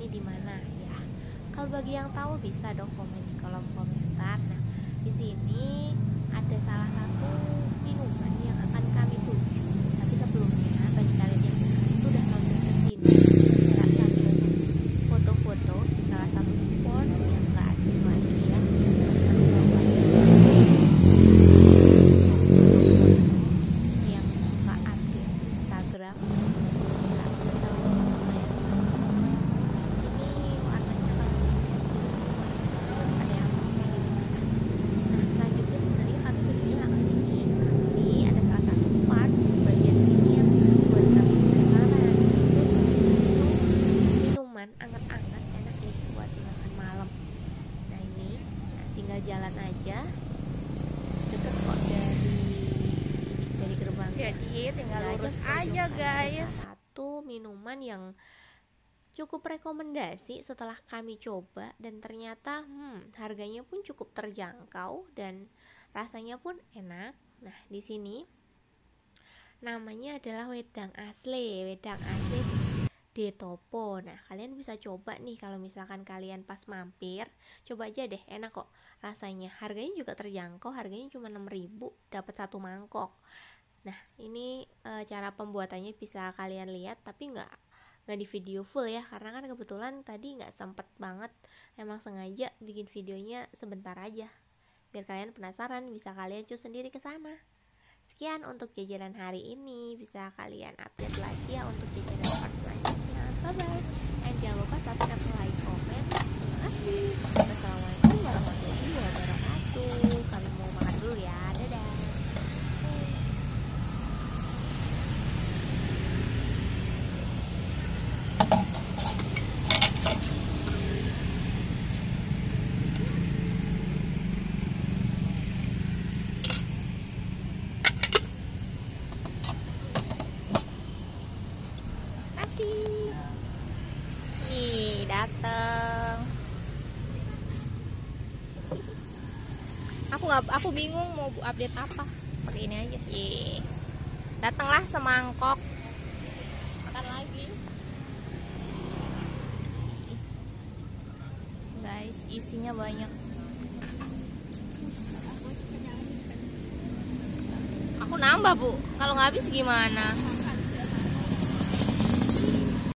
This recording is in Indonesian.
ini di mana ya? Kalau bagi yang tahu bisa dong komen di kolom komentar. Nah, di sini ada salah satu minuman yang akan kami tuju. Tapi sebelumnya bagi kalian yang sudah nonton ke sini, bisa sambil foto-foto di salah satu spot yang gak asing lagi ya. Yang gak update Instagram. Anget-anget enak nih buat makan malam. Nah ini tinggal jalan aja, deket kok dari gerbang. Jadi tinggal lurus aja guys. Satu minuman yang cukup rekomendasi setelah kami coba dan ternyata harganya pun cukup terjangkau dan rasanya pun enak. Nah di sini namanya adalah wedang asli Detopo. Nah kalian bisa coba nih kalau misalkan kalian pas mampir, coba aja deh, enak kok rasanya. Harganya juga terjangkau, harganya cuma 6.000 dapat satu mangkok. Nah ini cara pembuatannya bisa kalian lihat, tapi nggak di video full ya, karena kan kebetulan tadi nggak sempet banget. Emang sengaja bikin videonya sebentar aja biar kalian penasaran, bisa kalian cus sendiri ke sana. Sekian untuk jajanan hari ini, bisa kalian update lagi ya untuk jajanan part selanjutnya. Bye bye, and jangan lupa subscribe, like, komen. Terima kasih. Wassalamualaikum warahmatullahi wabarakatuh. Kami mau makan dulu ya, dadah. Ih, dateng. Aku bingung mau update apa. Pakai ini aja. Ih. Datanglah semangkok. Makan lagi. Guys, isinya banyak. Aku nambah, Bu. Kalau nggak habis gimana?